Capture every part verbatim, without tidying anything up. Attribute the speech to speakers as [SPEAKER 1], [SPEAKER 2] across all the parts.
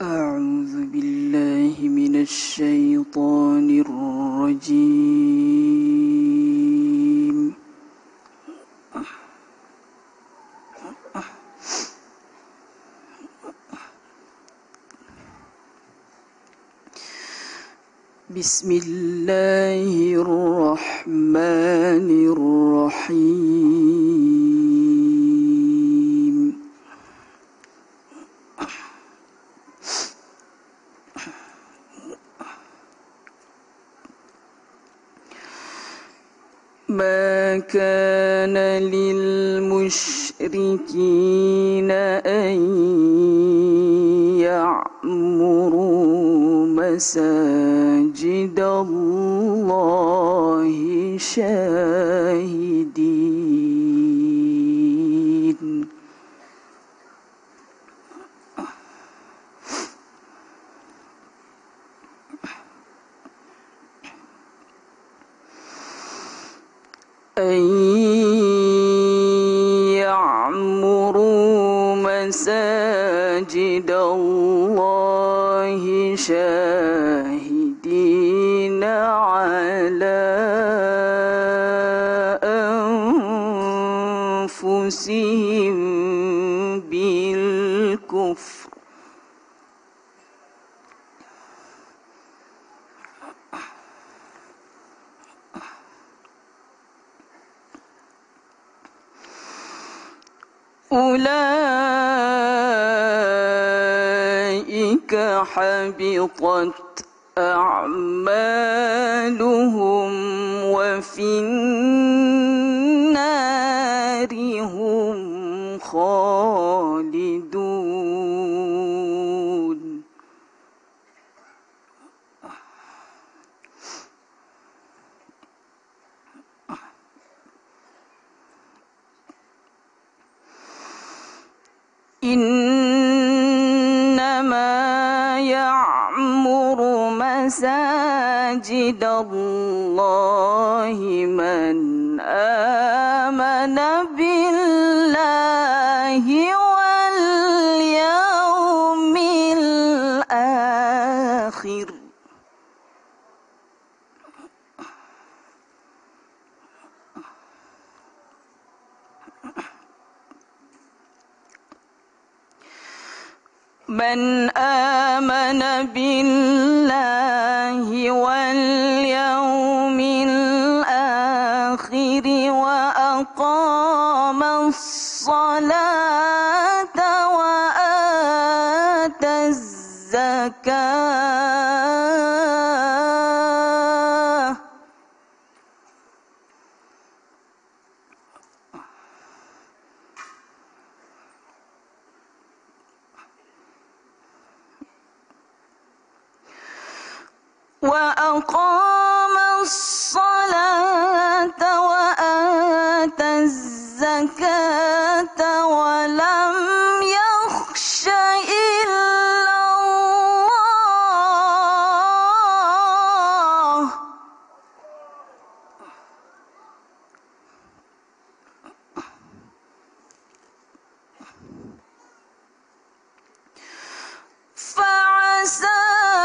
[SPEAKER 1] أعوذ بالله من الشيطان الرجيم. بسم الله الرحمن الرحيم. ما كان للمشركين أن يعمروا مساجد الله شاهدين أن يعمروا مساجد الله شاهدين على أنفسهم بالكفر أولئك حبطت أعمالهم وفي النار هم خالدون إنما يعمر مساجد الله من آمن بالله واليوم الآخر من آمن بالله واليوم الآخر وأقام الصلاة وآتى الزكاة وأقام الصلاة وآتى الزكاة ولم يخش إلا الله فعسى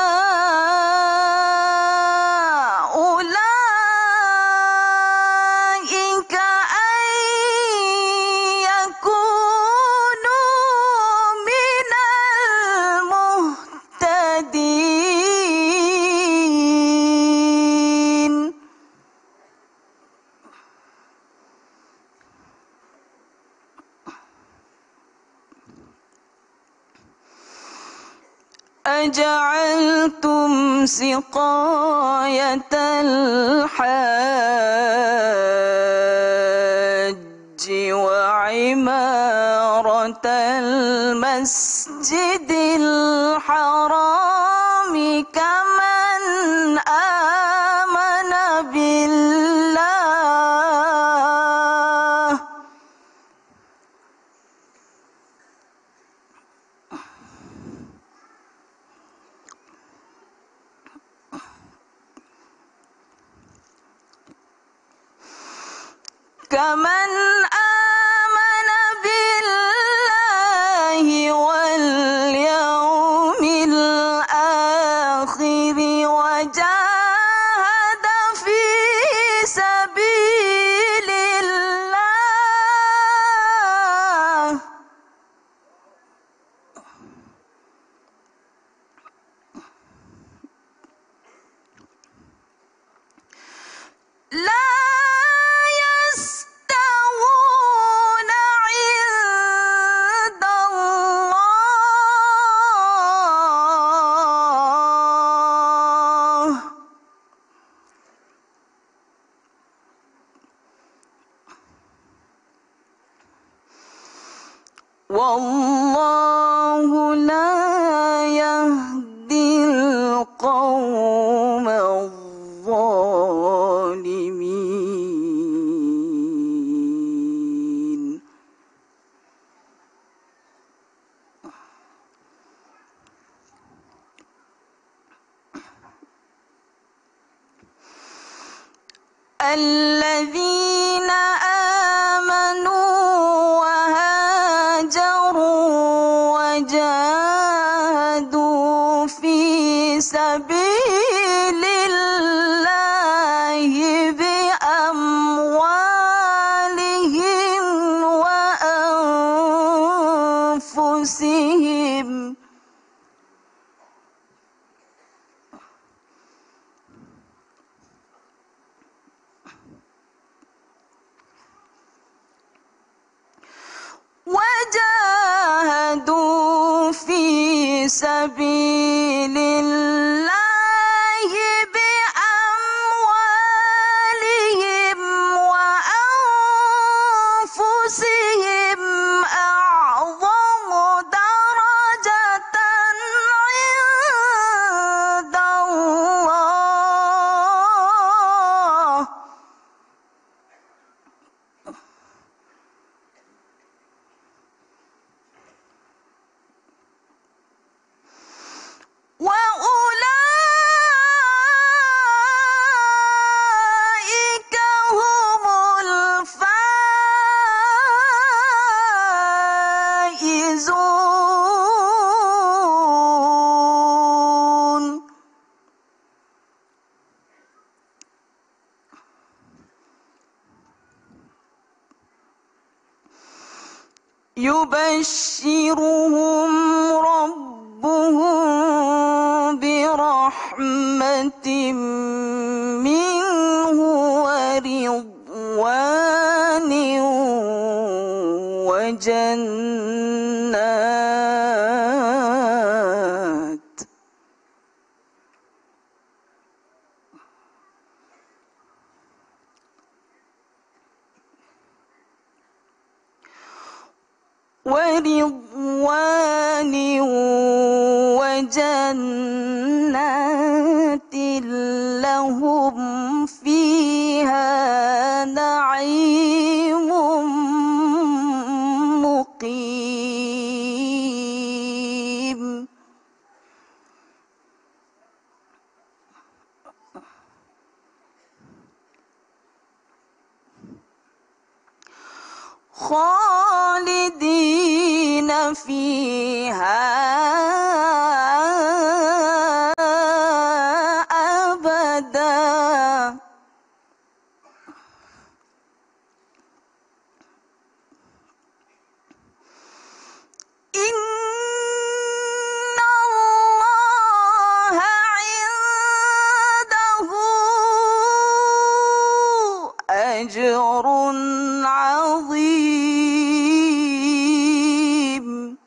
[SPEAKER 1] أجعلتم سقاية الحاج وعمارة المسجد الحرام كمن آمن بالله كمن آمن بالله واليوم والله لا يهدي القوم الظالمين. الذين آمنوا وهاجروا وجاهدوا في سبيل الله بأموالهم وأنفسهم وجاهدوا في سبيل الله بأموالهم وأنفسهم أعظم درجة عند الله وأولئك هم الفائزون. يبشرهم ربهم برحمة منه ورضوان وجنات ورضوان وجنات لهم فيها نعيم مقيم. خالدين فيها أبدا. إن الله عنده أجر عظيم.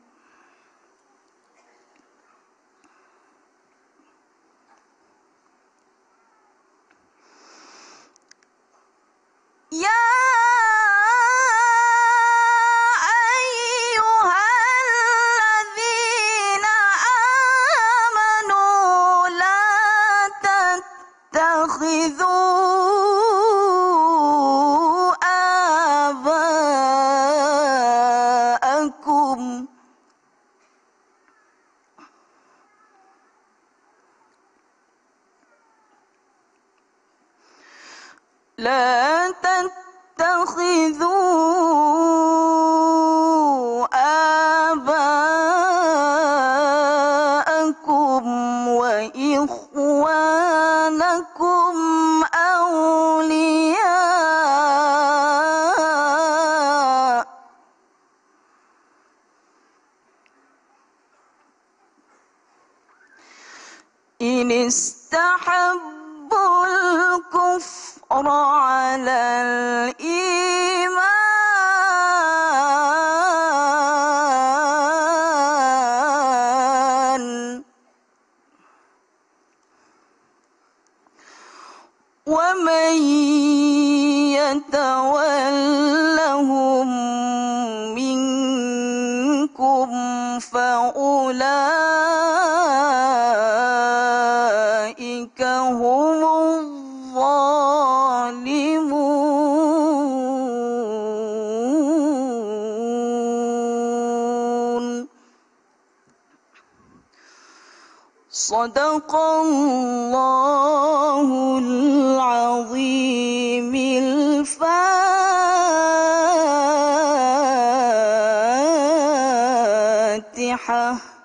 [SPEAKER 1] يا أيها الذين آمنوا لا تتخذوا آباءكم لا تتخذوا آباءكم وإخوانكم أولياء إن استحبوا الكفر على الإيمان ومن يتولهم منكم أولئك هم الظالمون. صدق الله العظيم. الفاتحة.